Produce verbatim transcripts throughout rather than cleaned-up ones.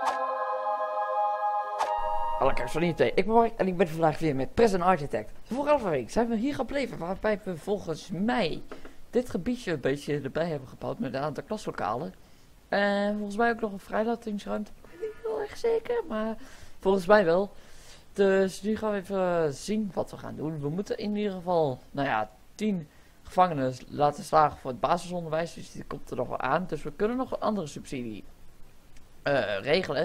Hallo kijkers van I T. Ik ben Mark en ik ben vandaag weer met Present Architect. De vorige week zijn we hier gebleven waarbij we volgens mij dit gebiedje een beetje erbij hebben gebouwd met een aantal klaslokalen. En volgens mij ook nog een vrijlatingsruimte. Ik weet niet heel erg zeker, maar volgens mij wel. Dus nu gaan we even zien wat we gaan doen. We moeten in ieder geval, nou ja, tien gevangenen laten slagen voor het basisonderwijs. Dus die komt er nog wel aan. Dus we kunnen nog een andere subsidie uh, regelen.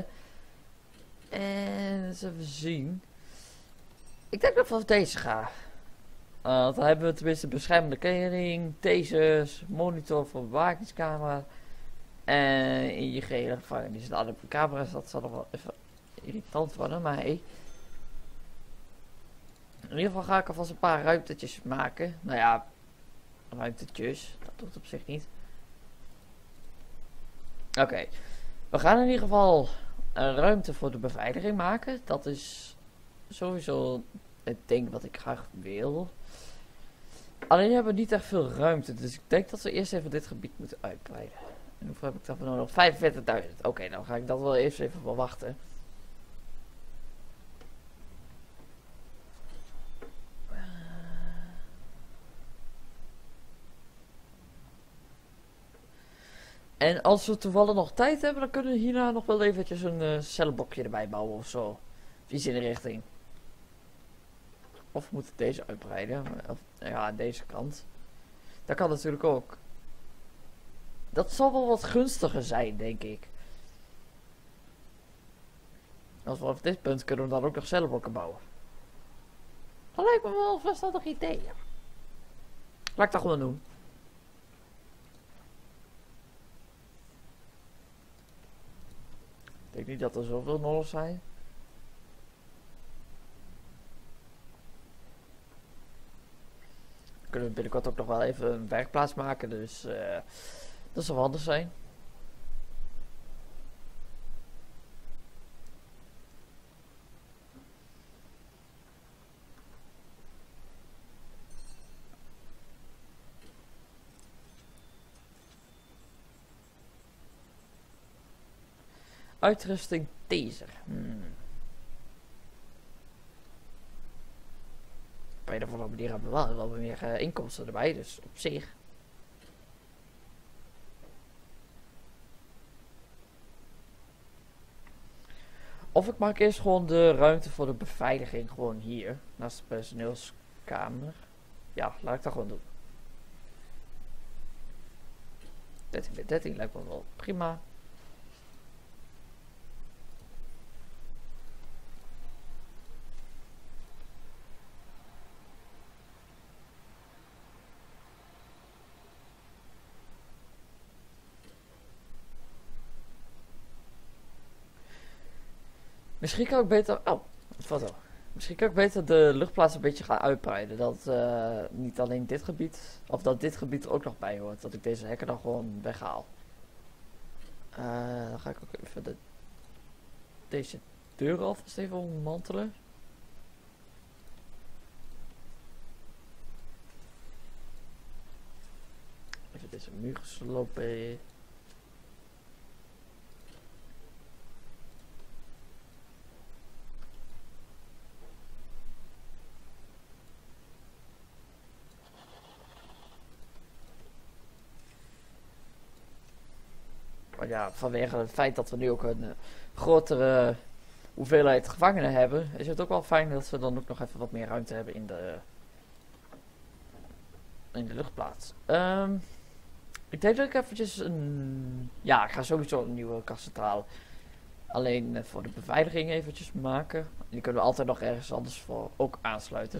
En eens even zien. Ik denk dat ik voor deze ga. Uh, want dan hebben we tenminste beschermende kleding, tasers, monitor voor bewakingscamera. En in je gele gevangenis zit aan de camera's. Dat zal nog wel even irritant worden, maar hey. In ieder geval ga ik alvast een paar ruimtetjes maken. Nou ja, ruimtetjes. Dat doet op zich niet. Oké. Okay. We gaan in ieder geval een ruimte voor de beveiliging maken. Dat is sowieso het ding wat ik graag wil. Alleen hebben we niet echt veel ruimte. Dus ik denk dat we eerst even dit gebied moeten uitbreiden. En hoeveel heb ik daarvoor nodig? vijfenveertigduizend. Oké, okay, dan ga ik dat wel eerst even verwachten. En als we toevallig nog tijd hebben, dan kunnen we hierna nog wel eventjes een uh, cellenblokje erbij bouwen of zo. Iets in de richting. Of we moeten deze uitbreiden. Of, ja, aan deze kant. Dat kan natuurlijk ook. Dat zal wel wat gunstiger zijn, denk ik. Als we op dit punt kunnen we dan ook nog cellenblokken bouwen. Dat lijkt me wel een verstandig idee. Ja. Laat ik dat gewoon doen. Ik denk niet dat er zoveel nodig zijn. Dan kunnen we binnenkort ook nog wel even een werkplaats maken, dus uh, dat zal wel handig zijn. Uitrusting taser. Hmm. Op een of andere manier hebben we wel, wel meer uh, inkomsten erbij, dus op zich. Of ik maak eerst gewoon de ruimte voor de beveiliging gewoon hier, naast de personeelskamer. Ja, laat ik dat gewoon doen. dertien bij dertien lijkt me wel prima. Misschien kan ik beter... Oh, wat wel. Misschien kan ik beter de luchtplaats een beetje gaan uitbreiden. Dat uh, niet alleen dit gebied... Of dat dit gebied er ook nog bij hoort. Dat ik deze hekken dan gewoon weghaal. Uh, dan ga ik ook even de, deze deur alvast even ommantelen. Even deze muur geslopen. Maar ja, vanwege het feit dat we nu ook een uh, grotere uh, hoeveelheid gevangenen hebben, is het ook wel fijn dat we dan ook nog even wat meer ruimte hebben in de, uh, in de luchtplaats. Um, ik denk dat ik eventjes een... Ja, ik ga sowieso een nieuwe kastcentrale. Alleen uh, voor de beveiliging eventjes maken. Die kunnen we altijd nog ergens anders voor ook aansluiten.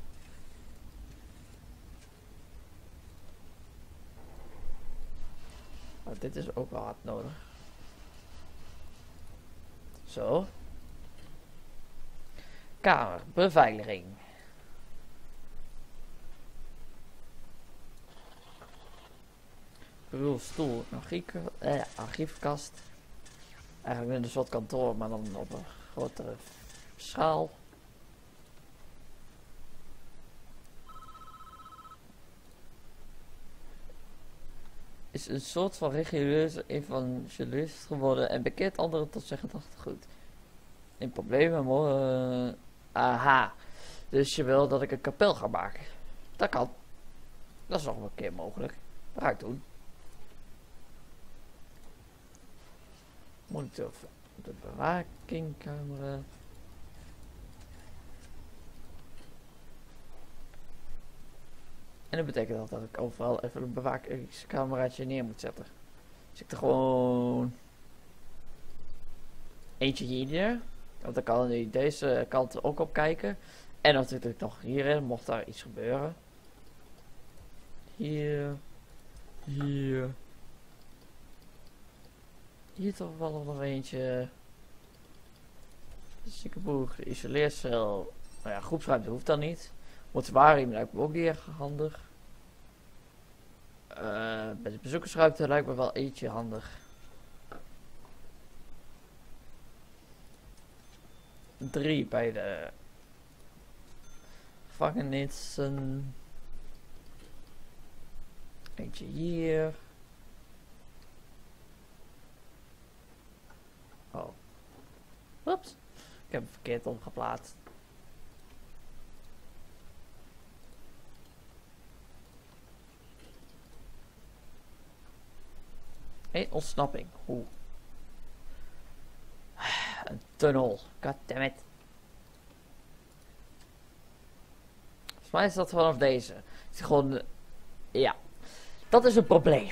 Maar dit is ook wel hard nodig. Zo. Kamer, beveiliging. Bureaustoel, archief, eh, archiefkast. Eigenlijk een soort kantoor, maar dan op een grotere schaal. is een soort van religieuze evangelist geworden en bekeert anderen tot zijn gedachtegoed. In problemen mogen... aha. Dus je wil dat ik een kapel ga maken. Dat kan. Dat is nog een keer mogelijk. Dat ga ik doen. Monitor de bewakingcamera. En dat betekent dat, dat ik overal even een bewakingscameraatje neer moet zetten. Dus ik er gewoon eentje hier neer. Want dan kan hij deze kant ook op kijken. En natuurlijk nog hierin, mocht daar iets gebeuren. Hier. Hier. Hier toch wel nog eentje. Ziekenboeg, isoleercel. Nou ja, groepsruimte hoeft dan niet. Mortuarium lijkt me ook niet erg handig. Uh, bij de bezoekersruimte lijkt me wel eentje handig. Drie bij de gevangenissen. Eentje hier. Oh. Oeps. Ik heb hem verkeerd omgeplaatst. Hé, hey, ontsnapping. Hoe? Een tunnel. Goddammit. Volgens mij is dat vanaf deze. Het is gewoon... Ja. Dat is een probleem.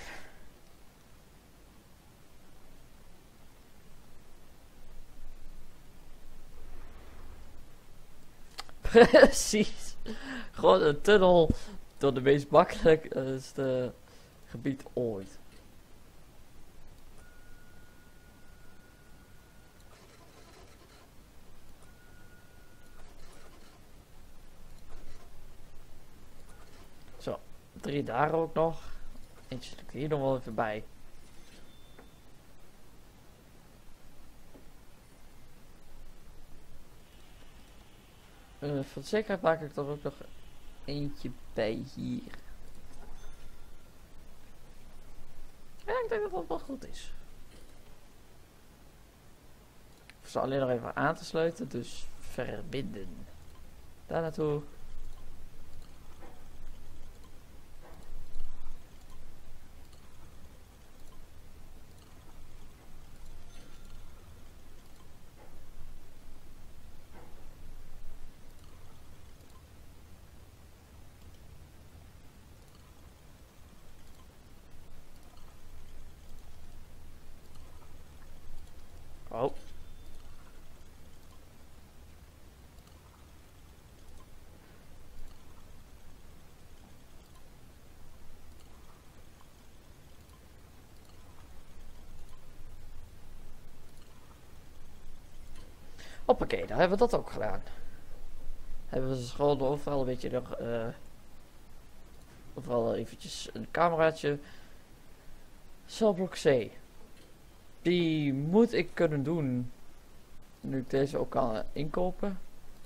Precies. Gewoon een tunnel door de meest makkelijkste gebied ooit. Zo, drie daar ook nog. Eentje zit hier nog wel even bij. Uh, voor de zekerheid maak ik er ook nog eentje bij hier. Ja, ik denk dat dat wel goed is. Ik zal alleen nog even aan te sluiten, dus verbinden. Daar naartoe. Oh. Hoppakee, dan hebben we dat ook gedaan. Hebben we dus gewoon overal een beetje nog, uh, overal eventjes een cameraatje. Celblok C. Die moet ik kunnen doen. Nu ik deze ook kan inkopen.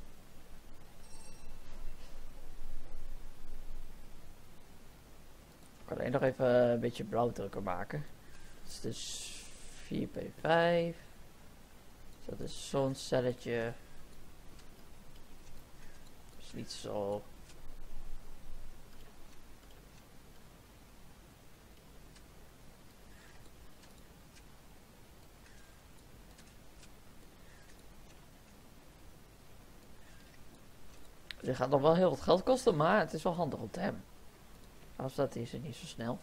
Ik kan alleen nog even een beetje blauwdrukken maken. Dat is dus vier p vijf. Dat is zo'n celletje. Dus niet zo. Dit gaat nog wel heel wat geld kosten, maar het is wel handig om te hebben. Als dat is het niet zo snel.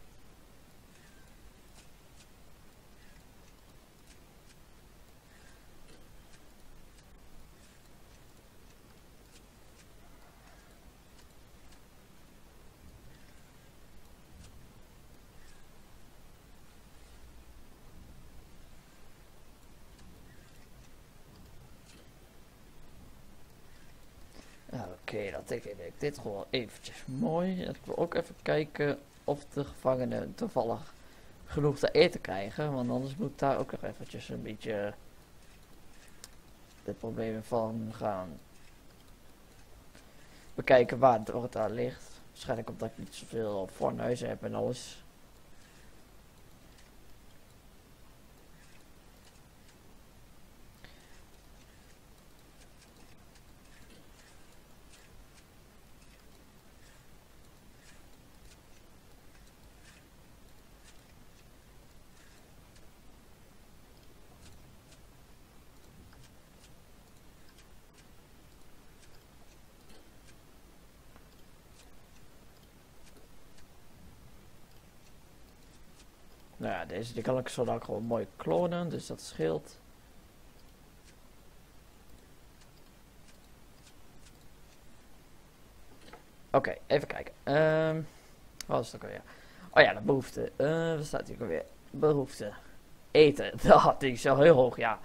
Oké, okay, dan teken ik dit gewoon eventjes mooi. En ik wil ook even kijken of de gevangenen toevallig genoeg te eten krijgen. Want anders moet ik daar ook nog eventjes een beetje de problemen van gaan bekijken waar het daar ligt. Waarschijnlijk omdat ik niet zoveel fornuizen heb en alles. Nou ja, deze die kan ik zo dan gewoon mooi klonen, dus dat scheelt. Oké, okay, even kijken. Um, wat is het ook alweer? Oh ja, de behoefte. Uh, wat staat hier ook alweer? Behoefte. Eten. Dat is zo heel hoog, ja.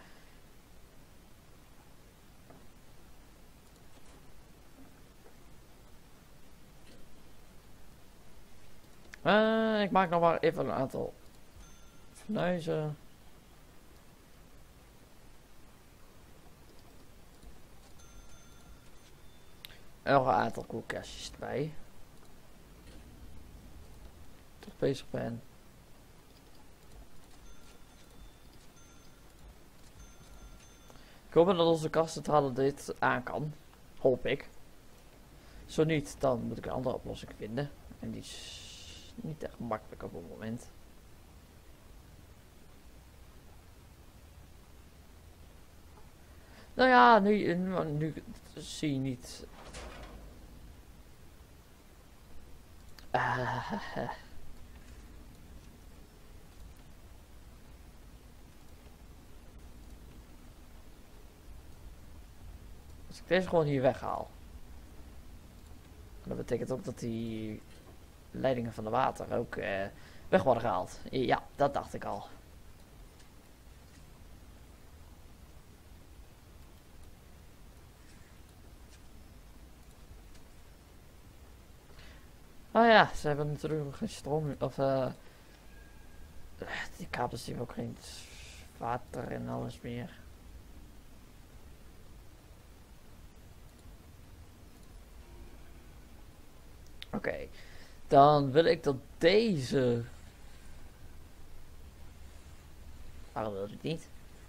Uh, ik maak nog maar even een aantal fornuizen. En nog een aantal koelkastjes erbij. Toch bezig ben. Ik hoop dat onze kastcentrale dit aan kan. Hoop ik. Zo niet, dan moet ik een andere oplossing vinden. En die is niet echt makkelijk op het moment. Nou ja, nu, nu, nu zie je niet. Uh, Als ik deze gewoon hier weghaal. Dat betekent ook dat die leidingen van de water ook uh, weg worden gehaald. Ja, dat dacht ik al. Oh ja, ze hebben natuurlijk geen stroom. Of uh, die kabels die hebben ook geen water en alles meer. Oké, okay. Dan wil ik dat deze. Waarom wil ik niet?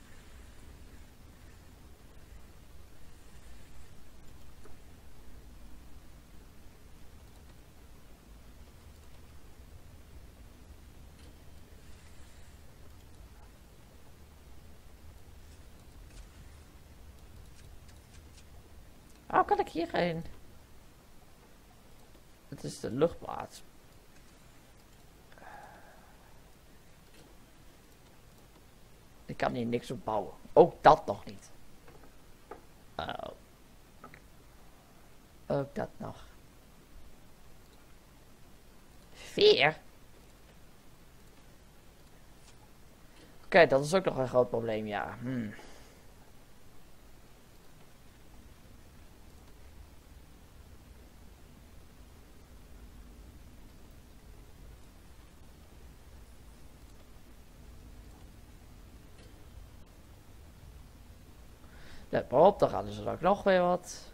Hoe kan ik hierheen? Het is de luchtplaats. Ik kan hier niks op bouwen. Ook dat nog niet. Oh. Ook dat nog. Vier? Oké, okay, dat is ook nog een groot probleem, ja. Hmm. Let maar op, dan gaan ze ook nog weer wat.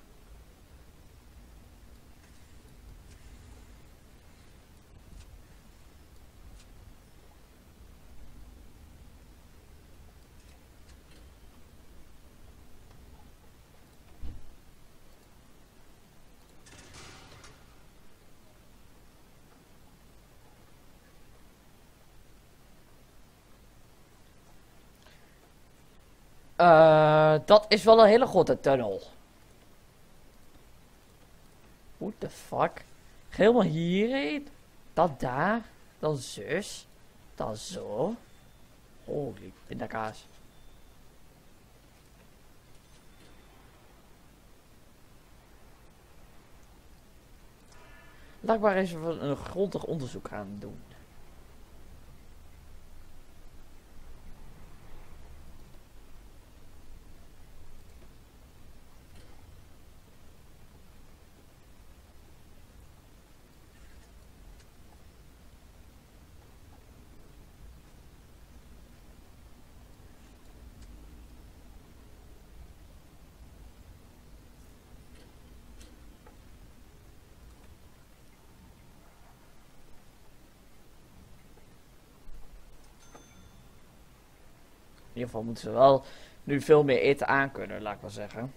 Uh, dat is wel een hele grote tunnel. What the fuck? Helemaal hierheen? Dat daar? Dan zus? Dan zo? Holy pindakaas. Laat ik maar eens een grondig onderzoek gaan doen. In ieder geval moeten ze wel nu veel meer eten aankunnen, laat ik maar zeggen.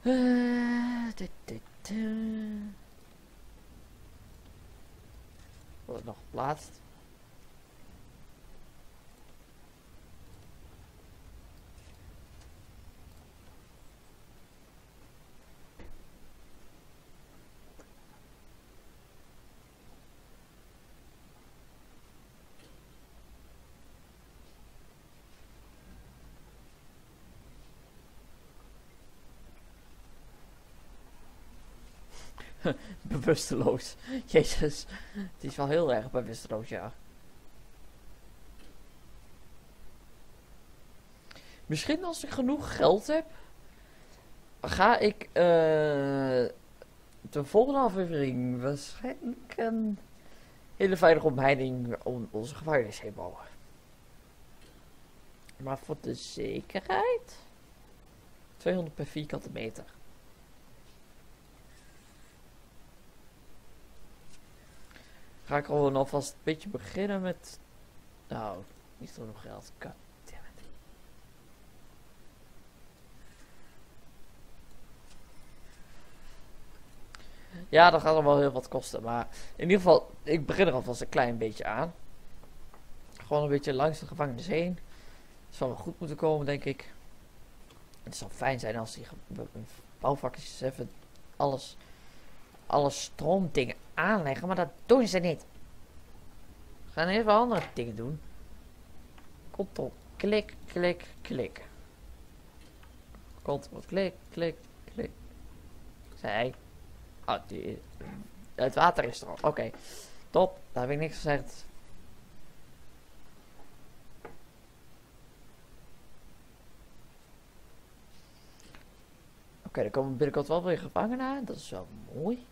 Uh, dit, dit, uh. Wordt nog geplaatst. Bewusteloos. Jezus. Het is wel heel erg bewusteloos, ja. Misschien als ik genoeg geld heb, ga ik uh, de volgende aflevering waarschijnlijk een hele veilige omheining om onze gevangenis heen bouwen. Maar voor de zekerheid tweehonderd per vierkante meter. Ga ik gewoon alvast een beetje beginnen met... Nou, niet genoeg geld. God damn it. Ja, dat gaat er wel heel wat kosten. Maar in ieder geval, ik begin er alvast een klein beetje aan. Gewoon een beetje langs de gevangenis heen. Het zal wel goed moeten komen, denk ik. Het zal fijn zijn als die bouwvakkers even alles... alle stroomdingen aanleggen, maar dat doen ze niet. We gaan even andere dingen doen. Ctrl, klik, klik, klik. Ctrl, klik, klik, klik. Zij. Oh, die, het water is er al. Oké, okay. Top. Daar heb ik niks gezegd. Oké, okay, er komen binnenkort wel weer gevangenen. Dat is wel mooi.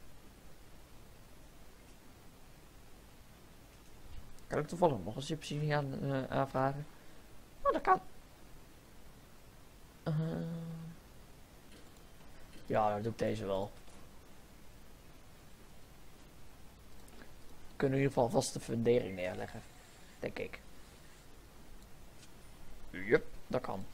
Kan ik toevallig nog een subsidie aan, uh, aanvragen? Oh, dat kan. Uh, ja, dan doe ik deze wel. We kunnen in ieder geval vast de fundering neerleggen. Denk ik. Jup, dat kan.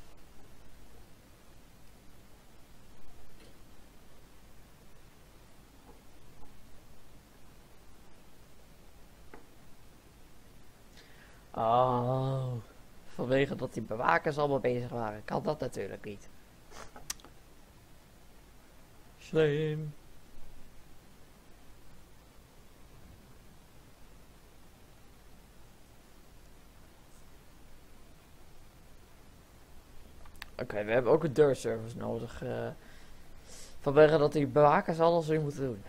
Oh, vanwege dat die bewakers allemaal bezig waren, kan dat natuurlijk niet. Slim. Oké, okay, we hebben ook een deurservice nodig. Uh, vanwege dat die bewakers alles weer moeten doen.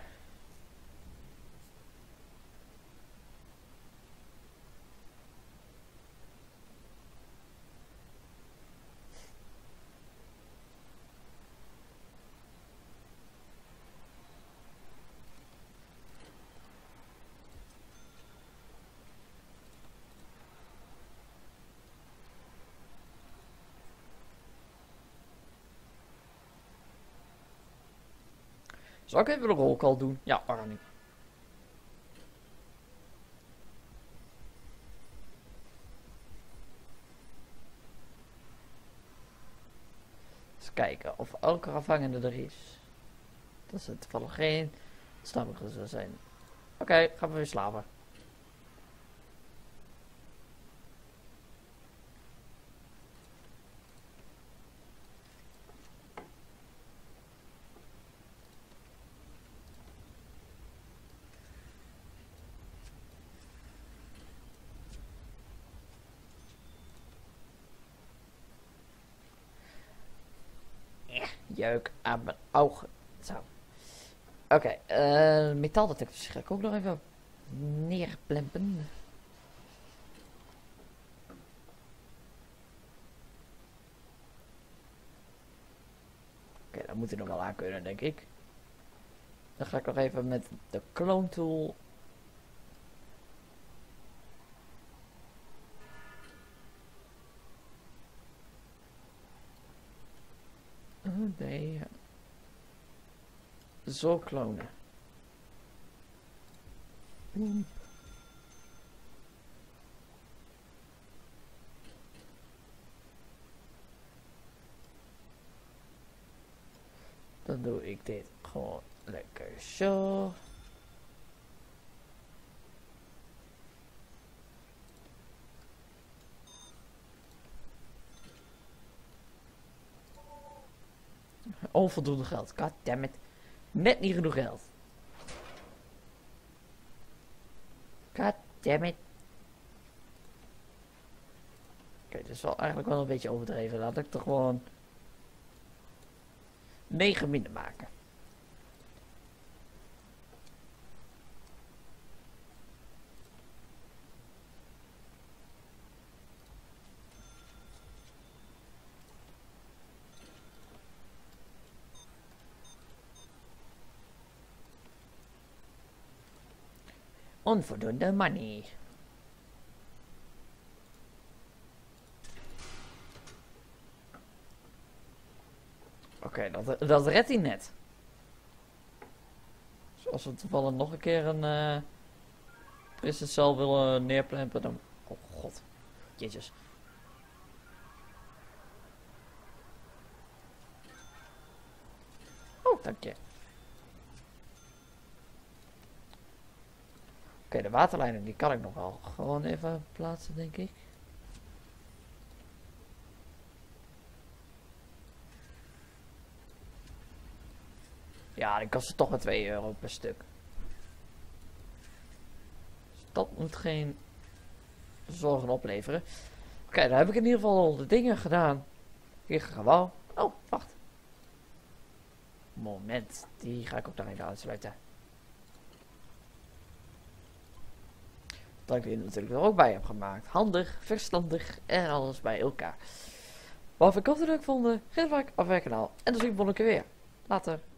Zal ik even de rollcall doen? Ja, waarom niet? Eens kijken of elke gevangene er is. Dat is het toevallig geen. Dat snap ik dat zou zijn. Oké, okay, gaan we weer slapen. Jeuk aan mijn ogen. Zo. Oké, okay, uh, metaaldetectors ga ik ook nog even neerplempen. Oké, okay, dat moet er nog wel aan kunnen, denk ik. Dan ga ik nog even met de clone tool. Oh nee. Zo klonen. Boom. Dan doe ik dit gewoon lekker zo. Onvoldoende geld. Goddammit. Net niet genoeg geld. Goddammit. Oké, dit is wel eigenlijk wel een beetje overdreven. Laat ik toch gewoon negen minder maken. Onvoldoende money. Oké, okay, dat, dat redt hij net. Dus als we toevallig nog een keer een uh, prison cel willen neerplempen, dan... Oh god. Jezus. Oh, dank je. Oké, okay, de waterlijnen die kan ik nog wel gewoon even plaatsen, denk ik. Ja, die kosten toch maar twee euro per stuk. Dus dat moet geen zorgen opleveren. Oké, okay, dan heb ik in ieder geval de dingen gedaan. Hier gebouw. Oh, wacht. Moment, die ga ik ook daarin aansluiten. Dat ik die natuurlijk er ook bij heb gemaakt. Handig, verstandig en alles bij elkaar. Wat ik ook leuk vond, geef like, abonneer kanaal. En dan zie ik je volgende keer weer. Later.